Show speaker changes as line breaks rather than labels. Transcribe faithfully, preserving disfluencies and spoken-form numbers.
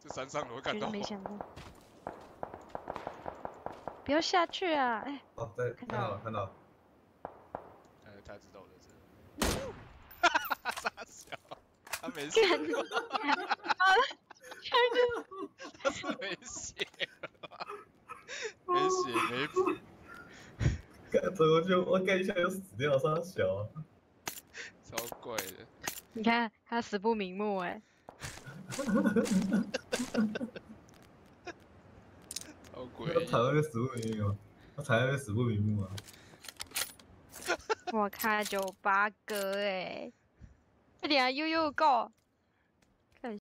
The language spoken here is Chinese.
这山上我看
绝
到。
对没想到。不要下去啊！哎、
哦，对，看到了，看到了。
呃，他知道我在这。哈哈哈！傻笑，他没死。
干你娘！啊，下去！
他是没血了，没血没补。
干走过去，我干一下就死掉，傻小啊！
超怪的。
你看他死不瞑目哎、
好诡异。
他躺在那死不瞑目，他躺在那死不瞑目啊！
我靠，九八哥哎、快点啊，悠悠 go！